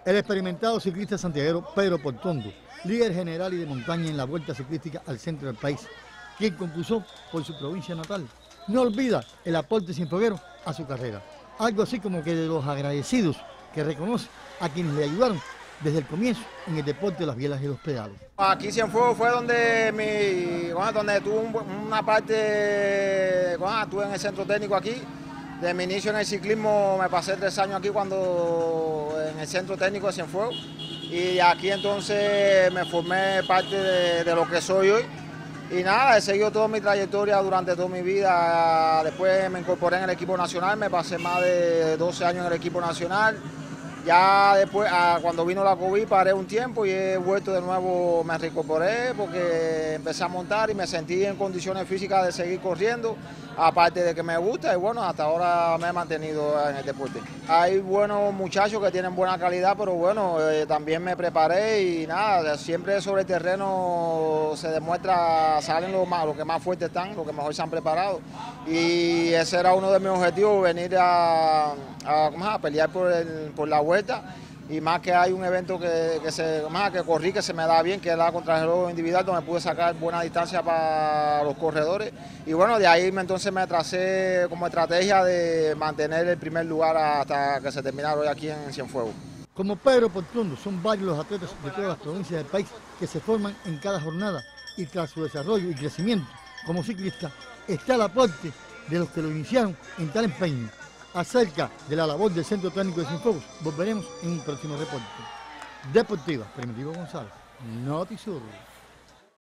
El experimentado ciclista santiaguero Pedro Portondo, líder general y de montaña en la Vuelta Ciclística al centro del país, quien concursó por su provincia natal, no olvida el aporte cienfueguero a su carrera. Algo así como que de los agradecidos que reconoce a quienes le ayudaron desde el comienzo en el deporte de las bielas y los pedales. Aquí Cienfuegos fue donde donde tuve una parte, estuve en el centro técnico aquí. De mi inicio en el ciclismo me pasé 3 años aquí en el centro técnico de Cienfuegos, y aquí entonces me formé parte de lo que soy hoy. Y nada, he seguido toda mi trayectoria durante toda mi vida. Después me incorporé en el equipo nacional, me pasé más de 12 años en el equipo nacional. Ya después, cuando vino la COVID, paré un tiempo y he vuelto de nuevo, me reincorporé porque empecé a montar y me sentí en condiciones físicas de seguir corriendo, aparte de que me gusta, y bueno, hasta ahora me he mantenido en el deporte. Hay buenos muchachos que tienen buena calidad, pero bueno, también me preparé y nada, siempre sobre el terreno se demuestra, salen los que más fuertes están, los que mejor se han preparado, y ese era uno de mis objetivos, venir a pelear por la vuelta. Y más que hay un evento que corrí, que se me da bien, que es la contrarreloj individual, donde pude sacar buena distancia para los corredores. Y bueno, de ahí entonces me tracé como estrategia de mantener el primer lugar hasta que se terminara hoy aquí en Cienfuegos. Como Pedro Portondo, son varios los atletas de todas las provincias del país que se forman en cada jornada, y tras su desarrollo y crecimiento como ciclista está el aporte de los que lo iniciaron en tal empeño. Acerca de la labor del Centro Técnico de Cienfuegos volveremos en un próximo reporte. Deportiva, Primitivo González, Noticiero.